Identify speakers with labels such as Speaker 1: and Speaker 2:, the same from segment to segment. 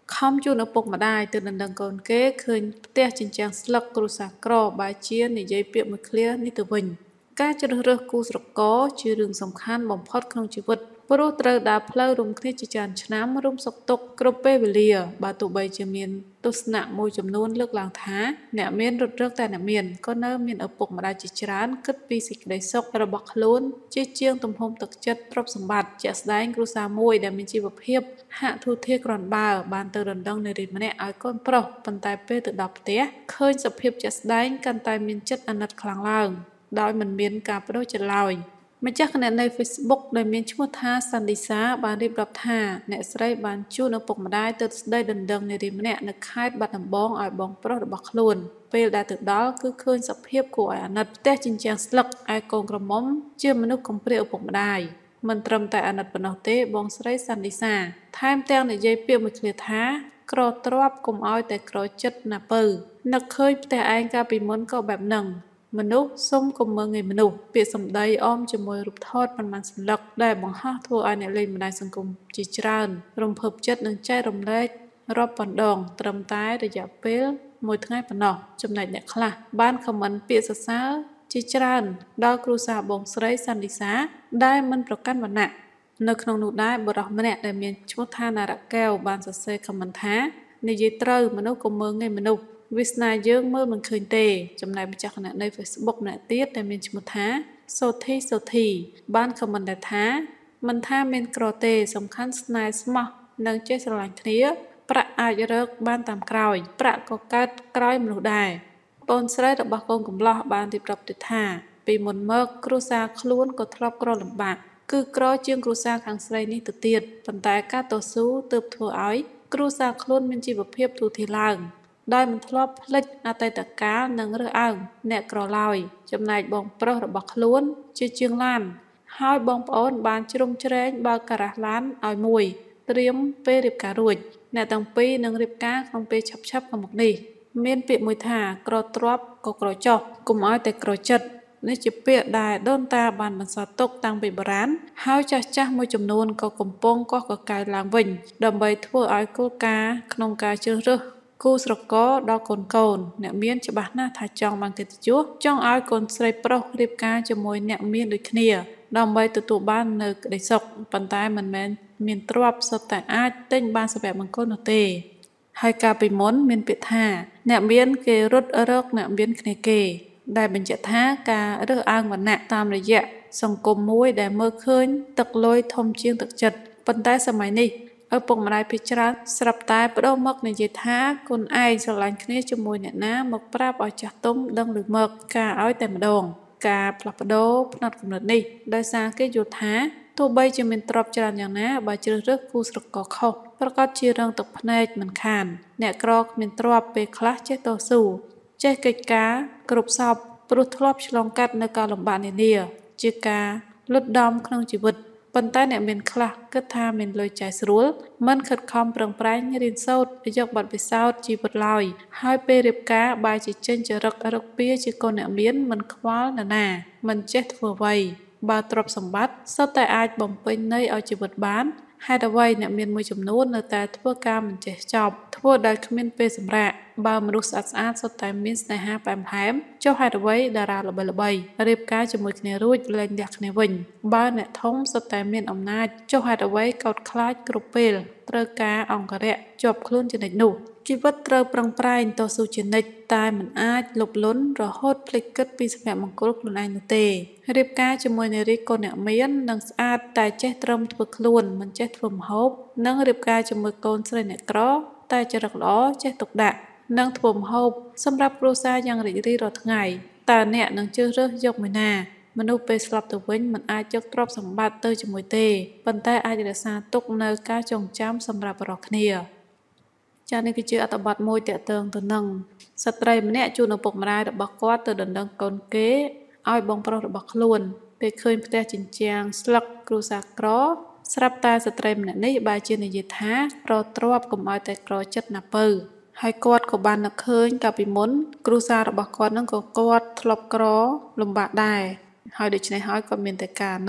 Speaker 1: ខំជួនឪពុកម្ដាយទើបដណ្ដឹងកូនគេឃើញផ្ទះជញ្ជាំងស្លឹកគ្រួសារក្របែរជានិយាយពាក្យមួយឃ្លានេះទៅវិញការជ្រើសរើសគូស្រករជារឿងសំខាន់បំផុតក្នុងជីវិតព្រោះត្រូវដើរផ្លូវរួមគ្នាជាច្រើនឆ្នាំរួមសុខទុក្ខគ្រប់ពេលវេលាបើទោះបីជាមានទស្សនៈមួយចំនួនលើកឡើងថាអ្នកមានរត់រឹកតែអ្នកមានក៏នៅមានឪពុកម្ដាយជាច្រើនគិតពីសេចក្តីសុខរបស់ខ្លួនជាជាងទំហំទឹកចិត្តទ្រព្យសម្បត្តិជាក់ស្ដែងគ្រួសារមួយដែលមានជីវភាពហាក់ធូរធារគ្រាន់បើបានទៅដណ្ដឹងនារីម្នាក់ឲ្យកូនប្រុសប៉ុន្តែពេលទៅដល់ផ្ទះឃើញសភាពជាក់ស្ដែងកាន់តែមានចិត្តអាណិតខ្លាំងឡើងដោយមិនមានការបដិសេធឡើយម្ចាស់គណនី Facebook ដែលមានឈ្មោះថាសាន់ឌីសាបានរៀបរាប់ថាអ្នកស្រីបានជួលឪពុកម្ដាយទៅស្ដីដណ្ដឹងនារីម្នាក់នៅខេត្តបាត់ដំបងឲ្យបងប្រុសរបស់ខ្លួនពេលដែលទៅដល់គឺឃើញសភាពគួរឲ្យអាណិតផ្ទះជញ្ជាំងស្លឹកឯកូនក្រមុំជាមនុស្សកំព្រាឪពុកម្ដាយមិនត្រឹមតែអាណិតប៉ុណ្ណោះទេបងស្រីសាន់ឌីសាថែមទាំងនិយាយពាក្យមួយឃ្លាថាក្រទ្របកុំឲ្យតែក្រចិត្តណាពៅនឹកឃើញផ្ទះឯងកាលពីមុនក៏បែបហ្នឹងមនុស្សសុំកុំមើងងាយមនុស្សពាក្យសម្ដីអមជាមួយរូបថតប៉ុន្មានសន្លឹកដែលបង្ហោះធ្វើឲ្យអ្នកលេងបណ្ដាញសង្គមជាច្រើនរំភើបចិត្តនិងចែករំលែករាប់ពាន់ដងត្រឹមតែរយៈពេលមួយថ្ងៃប៉ុណ្ណោះចំណែកអ្នកខ្លះបានខមមិនពាក្យសរសើរជាច្រើនដល់គ្រួសារបងស្រីសាន់ឌីសាដែលមិនប្រកាន់វណ្ណៈនៅក្នុងនោះដែរបុរសម្នាក់ដែលមានឈ្មោះថាណារ៉ាកែវបានសរសេរខមមិនថានិយាយត្រូវមនុស្សកុំមើងងាយមនុស្សវាសនាយើងមើលមិនឃើញទេចំណែកម្ចាស់គណនី Facebook ម្នាក់ទៀតដែលមានឈ្មោះថាសូធីបានខមមិនដែរថាមិនថាមានក្រទេសំខាន់ស្នេហ៍ស្មោះនិងចេះស្រឡាញ់គ្នាប្រាក់អាចរកបានតាមក្រោយប្រាក់ក៏កើតក្រោយមនុស្សដែរបងស្រីរបស់កូនកំលោះបានរៀបរាប់ទៀតថាពីមុនមកគ្រួសារខ្លួនក៏ធ្លាប់ក្រលំបាកគឺក្រជាងគ្រួសារខាងស្រីនេះទៅទៀតប៉ុន្តែការតស៊ូទើបធ្វើឲ្យគ្រួសារខ្លួនមានជីវភាពធូរធារឡើងដោយមិនធ្លាប់ភ្លេចអតីតកាលនិងរើសអើងអ្នកក្រឡើយចំណែកបងប្រុសរបស់ខ្លួនជាជាងឡានហើយបងប្អូនបានជ្រុំជ្រែងបើកការ៉ាសឡានឲ្យមួយត្រៀមពេលរៀបការរួចអ្នកទាំងពីរនឹងរៀបការក្នុងពេលឆាប់ៗខាងមុខនេះមានពាក្យមួយថាក្រទ្របក៏ក្រចុះកុំឲ្យតែក្រចិត្តនេះជាពាក្យដែលដូនតាបានបន្សល់ទុកតាំងពីបុរាណហើយចាស់មួយចំនួនក៏កំពុងកោះកកាយឡើងវិញដើម្បីធ្វើឲ្យគោលការណ៍ក្នុងការជ្រើសរើសគូស្រករដល់កូនអ្នកមានច្បាស់ណាស់ថាចង់បានកិត្តិយសចង់ឲ្យកូនស្រីប្រុសរៀបការជាមួយអ្នកមានដូចគ្នាដើម្បីទទួលបាននៅក្តីសុខប៉ុន្តែមិនមែនមានទ្រព្យសុទ្ធតែអាចទិញបានសុភមង្គលនោះទេហើយកាលពីមុនមានពាក្យថាអ្នកមានគេរត់រកអ្នកមានគ្នាគេដែលបញ្ជាក់ថាការរើសអើងវណ្ណៈតាមរយៈសង្គមមួយដែលមើលឃើញទឹកលុយធំជាងទឹកចិត្តប៉ុន្តែសម័យនេះឪពុកម្ដាយភាគច្រើនស្រាប់តែប្តូរមកនិយាយថាខ្លួនឯងស្រឡាញ់គ្នាជាមួយអ្នកណាមកប្រាប់ឲ្យចាស់ទុំដឹងឬមកការឲ្យតែម្ដងការផ្លាស់ប្ដូរផ្នត់គំនិតនេះដោយសារគេយល់ថាទោះបីជាមានទ្រព្យច្រើនយ៉ាងណាបើជ្រើសរើសគូស្រករខុសប្រកាសជារងទឹកភ្នែកមិនខានអ្នកក្រគ្មានទ្រព្យពេលខ្លះចេះតស៊ូចេះកិច្ចការគ្រប់សពព្រោះធ្លាប់ឆ្លងកាត់នៅការលំបាកនានាជាការលុតដំក្នុងជីវិតប៉ុន្តែអ្នកមានខ្លះគិតថាមានលុយចាយស្រួលមិនខិតខំប្រឹងប្រែងរៀនសូត្រយកបទពិសោធន៍ជីវិតឡើយហើយពេលរៀបការបែរជាចេញចរិតរកពៀជាកូនអ្នកមានមិនខ្វល់ណានាមិនចេះធ្វើអ្វីបើទ្រព្យសម្បត្តិសុទ្ធតែអាចបំពេញន័យឲ្យជីវិតបានហេតុអ្វីអ្នកមានមួយចំនួននៅតែធ្វើការមិនចេះចប់ធ្វើដោយគ្មានពេលសម្រាកបើមនុស្សស្អាតសុទ្ធតែមានស្នេហាផ្អែមល្ហែមចុះហេតុអ្វីតារាល្បីៗរៀបការជាមួយគ្នារួចលែងលះគ្នាវិញបើអ្នកធំសុទ្ធតែមានអំណាចចុះហេតុអ្វីកោតខ្លាចគ្រប់ពេលត្រូវការអង្គរៈជាប់ខ្លួនជានិច្ចនោះជីវិតត្រូវប្រឹងប្រែងតស៊ូជានិច្ចតែមិនអាចលុបលន់រហូតភ្លេចគិតពីសុភមង្គលខ្លួនឯងនោះទេរៀបការជាមួយនារីកូនអ្នកមាននិងស្អាតតែចេះត្រឹមធ្វើខ្លួនមិនចេះធ្វើម្ហូបនិងរៀបការជាមួយកូនស្រីអ្នកក្រតែចរិតល្អចេះទុកដាក់និងធ្វើម្ហូបសម្រាប់គ្រួសារយ៉ាងរីករាយរាល់ថ្ងៃតើអ្នកនឹងជ្រើសរើសយកមួយណាមនុស្សពេលស្លាប់ទៅវិញមិនអាចយកទ្រព្យសម្បត្តិទៅជាមួយទេប៉ុន្តែអាចរក្សាទុកនៅការចងចាំសម្រាប់រាល់គ្នាចា៎នេះគឺជាអត្ថបទមួយទាក់ទងទៅនឹងស្ត្រីម្នាក់ជួនឪពុកម្ដាយរបស់គាត់ទៅដណ្ដឹងកូនគេឲ្យបងប្រុសរបស់ខ្លួនពេលឃើញផ្ទះជញ្ជាំងស្លឹកគ្រួសារក្រស្រាប់តែស្ត្រីម្នាក់នេះបែរជានិយាយថាក្រទ្របកុំឲ្យតែក្រចិត្តណាពៅហើយគាត់ក៏បាននឹកឃើញកាលពីមុនគ្រួសាររបស់គាត់នឹងក៏គាត់ធ្លាប់ក្រលំបាកដែរហើយដូច្នេះហើយគាត់មានតែការអាណិត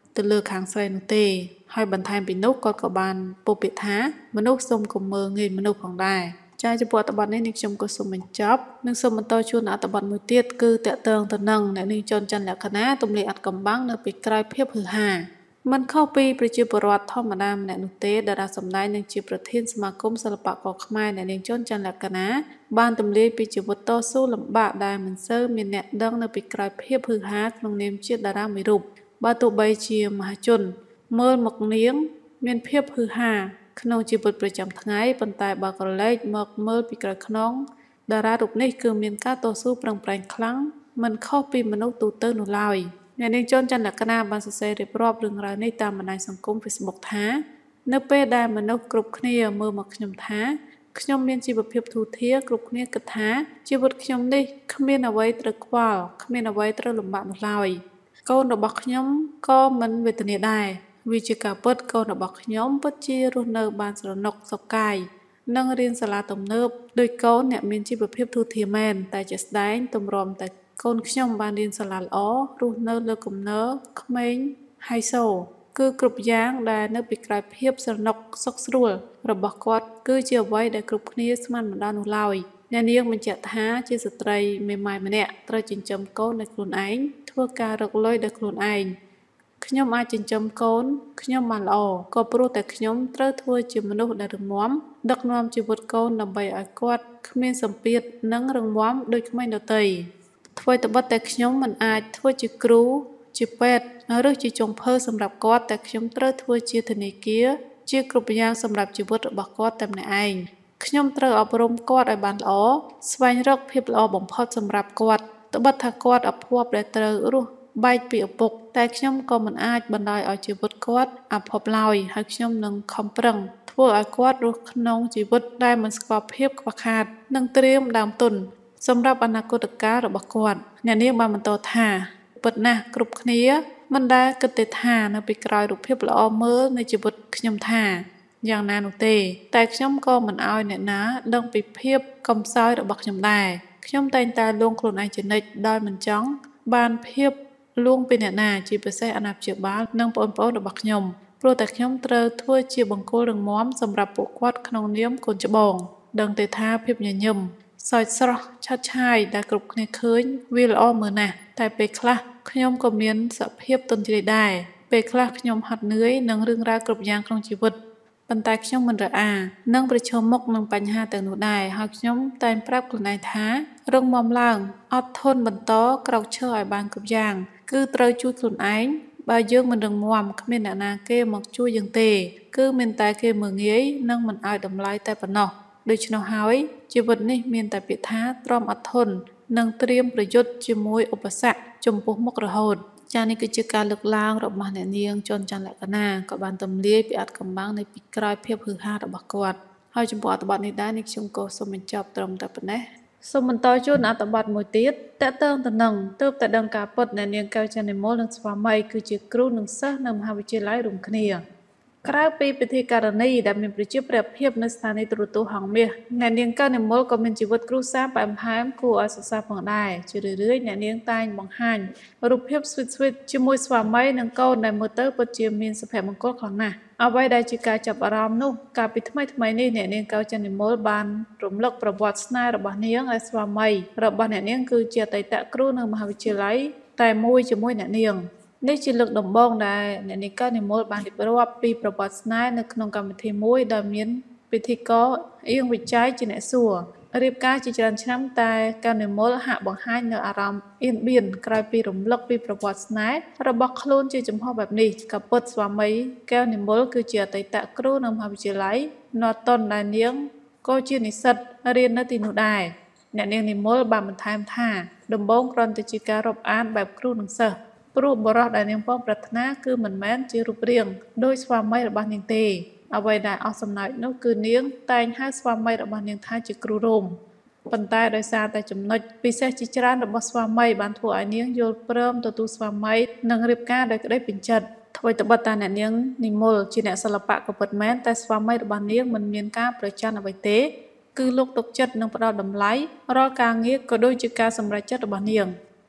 Speaker 1: ទៅលើខាងស្រីនោះទេហើយបន្ថែមពីនោះគាត់ក៏បានពោលពាក្យថាមនុស្សសូមកុំមើលងាយមនុស្សផងដែរចាចំពោះអត្ថបទនេះនាងខ្ញុំក៏សូមបញ្ចប់និងសូមបន្តជូនអត្ថបទមួយទៀតគឺតកតងទៅនឹងអ្នកនាងចនច័ន្ទលក្ខណៈទម្លាយអត្តកំបាំងនៅពីក្រោយភាពហឺហាមិនខុសពីប្រជាពលរដ្ឋធម្មតាម្នាក់នោះទេតារាសម្ដែងនិងជាប្រធានសមាគមសិល្បករខ្មែរអ្នកនាងចនច័ន្ទលក្ខណៈបានទម្លាយពីជីវិតតស៊ូលំបាកដែលមិនសូវមានអ្នកដឹងនៅពីក្រោយភាពហឺហាក្នុងនាមជាតារាមួយរូបបើទោះបីជាមហាជនមើលមកនាងមានភាពហឺហាក្នុងជីវិតប្រចាំថ្ងៃប៉ុន្តែបើក្រឡេកមកមើលពីក្រោយខ្នងតារារូបនេះគឺមានការតស៊ូប្រឹងប្រែងខ្លាំងមិនខុសពីមនុស្សទូទៅនោះឡើយអ្នកនាងចនច័ន្ទលក្ខណៈបានសរសេររៀបរាប់រឿងរ៉ាវនេះតាមបណ្ដាញសង្គម Facebook ថានៅពេលដែលមនុស្សគ្រប់គ្នាមើលមកខ្ញុំថាខ្ញុំមានជីវភាពធូរធារគ្រប់គ្នាគិតថាជីវិតខ្ញុំនេះគ្មានអ្វីត្រូវខ្វល់គ្មានអ្វីត្រូវលំបាកនោះឡើយកូនរបស់ខ្ញុំក៏មិនវេទនាដែរវាជាការពិតកូនរបស់ខ្ញុំពិតជារស់នៅបានស្រណុកសុខកាយនិងរៀនសាលាទំនើបដោយកូនអ្នកមានជីវភាពធូរធារមែនតែជាស្ដែងទម្រាំតែកូនខ្ញុំបានរៀនសាលាល្អរស់នៅលើគំនរក្មេងហៃសូគឺគ្រប់យ៉ាងដែលនៅពីក្រោយភាពស្រណុកសុខស្រួលរបស់គាត់គឺជាអ្វីដែលគ្រប់គ្នាស្មានមិនដល់នោះឡើយអ្នកនាងបញ្ជាក់ថាជាស្ត្រីមេម៉ាយម្នាក់ត្រូវចិញ្ចឹមកូនដោយខ្លួនឯងធ្វើការរកលុយដោយខ្លួនឯងខ្ញុំអាចចិញ្ចឹមកូនខ្ញុំបានល្អក៏ព្រោះតែខ្ញុំត្រូវធ្វើជាមនុស្សដែលរឹងមាំដឹកនាំជីវិតកូនដើម្បីឲ្យគាត់គ្មានសម្ពាធនិងរឹងមាំដូចក្មេងដទៃអ្វីត្បិតតែខ្ញុំមិនអាចធ្វើជាគ្រូជាពេទ្យឬជាចុងភៅសម្រាប់គាត់តែខ្ញុំត្រូវធ្វើជាធនាគារជាគ្រប់យ៉ាងសម្រាប់ជីវិតរបស់គាត់តែម្នាក់ឯងខ្ញុំត្រូវអប់រំគាត់ឲ្យបានល្អស្វែងរកភាពល្អបំផុតសម្រាប់គាត់ត្បិតថាគាត់អភ័ព្វដែលត្រូវរស់បែកពីឪពុកតែខ្ញុំក៏មិនអាចបណ្ដោយឲ្យជីវិតគាត់អភ័ព្វឡើយហើយខ្ញុំនឹងខំប្រឹងធ្វើឲ្យគាត់រស់ក្នុងជីវិតដែលមិនស្គាល់ភាពខ្វះខាតនិងត្រៀមដើមទុនសម្រាប់អនាគតកាលរបស់គាត់អ្នកនាងបានបន្តថាពិតណាស់គ្រប់គ្នាមិនដែលគិតទេថានៅពីក្រោយរូបភាពល្អមើលនៃជីវិតខ្ញុំថាយ៉ាងណានោះទេតែខ្ញុំក៏មិនអោយអ្នកណាដឹងពីភាពកំសោយរបស់ខ្ញុំដែរខ្ញុំតែងតែលួងខ្លួនឯងជានិច្ចដោយមិនចង់បានភាពលួងពីអ្នកណាជាពិសេសអាណាព្យាបាលនិងបងប្អូនរបស់ខ្ញុំព្រោះតែខ្ញុំត្រូវធ្វើជាបង្គោលរឹងមាំសម្រាប់ពួកគាត់ក្នុងនាមកូនច្បងដឹងទេថាភាពញញឹមសើចស្រស់ឆើតឆាយដែលគ្រប់គ្នាឃើញវាល្អមើលណាស់តែពេលខ្លះខ្ញុំក៏មានសភាពទន់ជ្រាយដែរពេលខ្លះខ្ញុំហត់នឿយនឹងរឿងរ៉ាវគ្រប់យ៉ាងក្នុងជីវិតប៉ុន្តែខ្ញុំមិនរអានិងប្រឈមមុខនឹងបញ្ហាទាំងនោះដែរហើយខ្ញុំតែងប្រាប់ខ្លួនឯងថារឹងមាំឡើងអត់ធន់បន្តក្រោកឈរឲ្យបានគ្រប់យ៉ាងគឺត្រូវជួយខ្លួនឯងបើយើងមិនរឹងមាំគ្មានអ្នកណាគេមកជួយយើងទេគឺមានតែគេមើលងាយនិងមិនឲ្យតម្លៃតែប៉ុណ្ណោះដូច្នោះហើយជីវិតនេះមានតែពាក្យថាទ្រាំអត់ធន់និងត្រៀមប្រយុទ្ធជាមួយឧបសគ្គចំពោះមុខរហូតចា៎នេះគឺជាការលើកឡើងរបស់អ្នកនាងចនច័ន្ទលក្ខណៈក៏បានទម្លាយពីអត្តកម្បាំងនៃពីក្រោយភាពហឺហារបស់គាត់ហើយចំពោះអត្ថបទនេះដែរនេះខ្ញុំក៏សូមបញ្ចប់ត្រឹមតែប៉ុណ្ណេះសូមបន្តជូនអត្ថបទមួយទៀតតកតងទៅនឹងទើបតែដឹងការពិតអ្នកនាងកៅច័ន្ទនិមលនិងស្វាមីគឺជាគ្រូនិងសិស្សនៅមហាវិទ្យាល័យរួមគ្នាក្រៅពីពិធីការនីដែលមានប្រជាប្រិយភាពនៅស្ថានីយទូរទស្សន៍ហង្សមាសអ្នកនាងកៅនិមលក៏មានជីវិតគ្រួសារផ្អែមល្ហែមគួរឲ្យសរសើរផងដែរជារឿយៗអ្នកនាងតែងបង្ហាញរូបភាព sweet ជាមួយស្វាមីនិងកូនដែលមើលទៅពិតជាមានសុភមង្គលខ្លាំងណាស់អ្វីដែលជាការចាប់អារម្មណ៍នោះកាលពីថ្មីនេះអ្នកនាងកៅច័ន្ទនិមលបានរំលឹកប្រវត្តិស្នេហ៍របស់នាងឲ្យស្វាមីរបស់អ្នកនាងគឺជាអតីតគ្រូនៅមហាវិទ្យាល័យតែមួយជាមួយអ្នកនាងនេះជាលើកដំបូងដែលអ្នកនាងកៅនិមលបានរៀបរាប់ពីប្រវត្តិស្នេហ៍នៅក្នុងកម្មវិធីមួយដែលមានពិធីករអៀងវិជ័យជាអ្នកសួររៀបការជាច្រើនឆ្នាំតែកៅនិមលហាក់បង្ហាញនៅអារម្មណ៍អៀនបៀនក្រោយពីរំលឹកពីប្រវត្តិស្នេហ៍របស់ខ្លួនជាចំហបែបនេះក៏ពិតស្វាមីកៅនិមលគឺជាអតីតគ្រូនៅមហាវិទ្យាល័យណតតុនដែលនាងក៏ជានិស្សិតរៀននៅទីនោះដែរអ្នកនាងនិមលបានបន្ថែមថាដំបូងគ្រាន់តែជាការរាប់អានបែបគ្រូនិងសិស្សព្រោះបរិសុទ្ធដែលនាងពងប្រាថ្នាគឺមិនមែនជារូបរាងដោយស្វាមីរបស់នាងទេអ្វីដែលអស់សំណើចនោះគឺនាងតែងហៅស្វាមីរបស់នាងថាជាគ្រូរ៉ូមប៉ុន្តែដោយសារតែចំណុចពិសេសជាច្រើនរបស់ស្វាមីបានធ្វើឲ្យនាងយល់ព្រមទទួលស្វាមីនិងរៀបការដោយក្តីពេញចិត្តអ្វីត្បិតតែអ្នកនាងនិមលជាអ្នកសិល្បៈក៏ពិតមែនតែស្វាមីរបស់នាងមិនមានការប្រច័ណ្ឌអ្វីទេគឺលោកទុកចិត្តនិងផ្ដល់តម្លៃរាល់ការងារក៏ដូចជាការសម្រេចចិត្តរបស់នាង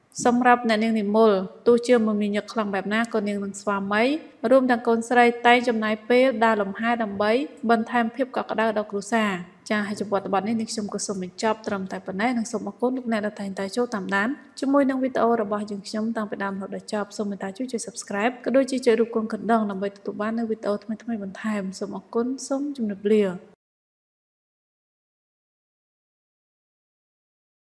Speaker 1: សម្រាប់អ្នកនាងនិមលទោះជាមិនមានញឹកខ្លាំងបែបណាក៏នាងនឹងស្វាមីរួមទាំងកូនស្រីតែងចំណាយពេលដើរលំហែដើម្បីបន្ថែមភាពកក់ក្ដៅដល់គ្រួសារចា៎ហើយចំពោះបទនេះនាងខ្ញុំក៏សូមបញ្ចប់ត្រឹមតែប៉ុណ្ណេះនិងសូមអរគុណលោកអ្នកដែលតែងតែចូលតាមដានជាមួយនឹងវីដេអូរបស់យើងខ្ញុំតាំងពីដើមរហូតដល់ចប់សូមមេត្តាជួយ Subscribe ក៏ដូចជាចុចរូបកូនកណ្ដឹងដើម្បីទទួលបាននូវវីដេអូថ្មីៗបន្ថែមសូមអរគុណសូមជម្រាបលា